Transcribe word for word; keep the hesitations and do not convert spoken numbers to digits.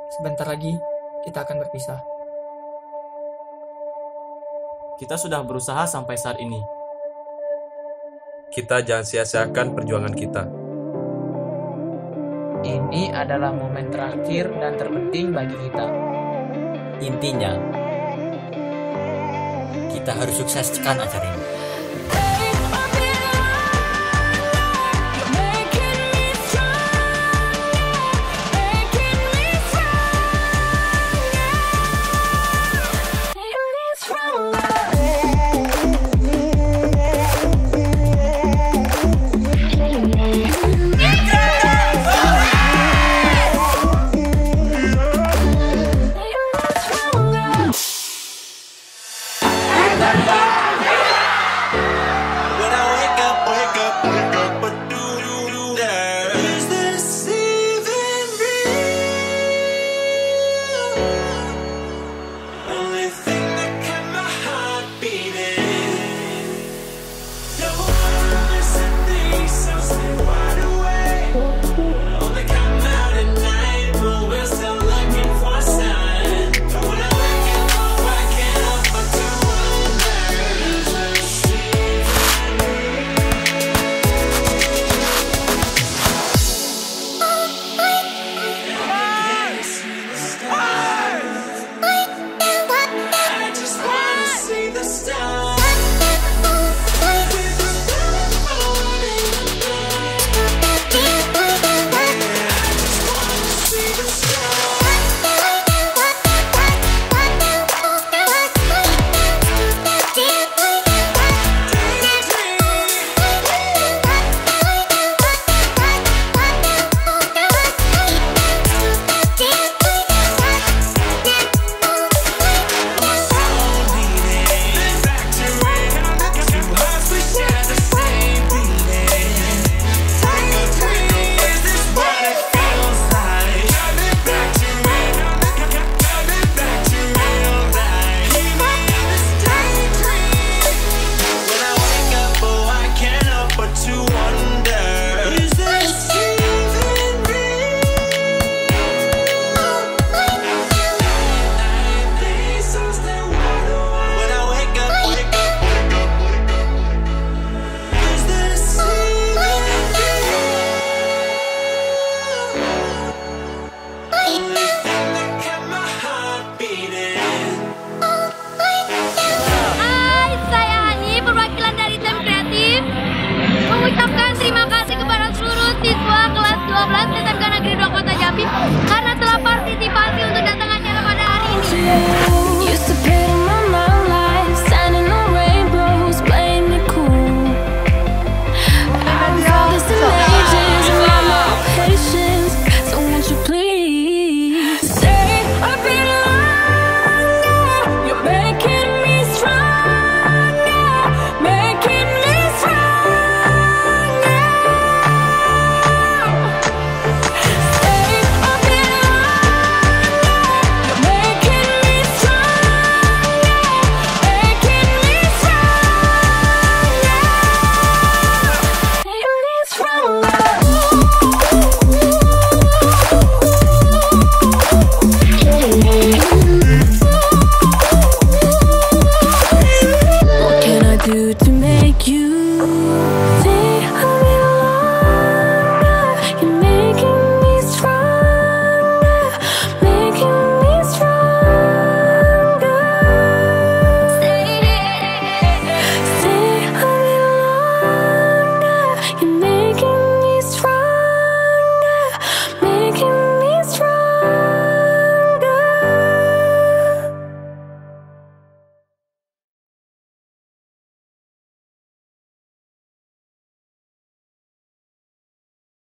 Sebentar lagi kita akan berpisah. Kita sudah berusaha sampai saat ini. Kita jangan sia-siakan perjuangan kita. Ini adalah momen terakhir dan terpenting bagi kita. Intinya, kita harus sukseskan acara ini. Mengucapkan terima kasih kepada seluruh siswa kelas dua belas S M K Negeri dua Kota Jambi karena telah partisipasi untuk datang acara pada hari ini.